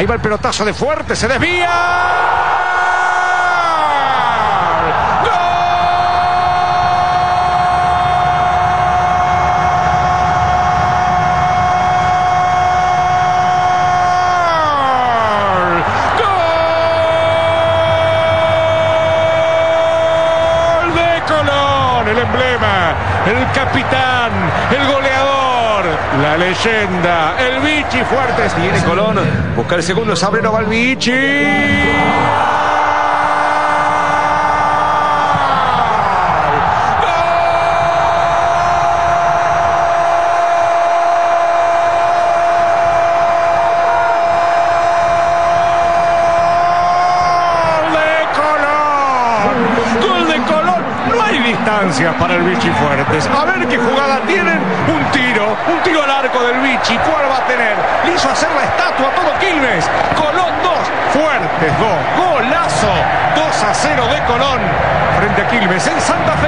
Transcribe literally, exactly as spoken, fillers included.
Ahí va el pelotazo de Fuerte, se desvía. El emblema, el capitán, el goleador, la leyenda, el Vichy Fuertes. Viene Colón, busca el segundo, Sabrero, va el Vichy. Para el Vichy Fuertes. A ver qué jugada tienen. Un tiro, un tiro al arco del Vichy. ¿Cuál va a tener? Le hizo hacer la estatua a todo Quilmes. Colón dos, Fuertes dos. Golazo. dos a cero de Colón frente a Quilmes en Santa Fe.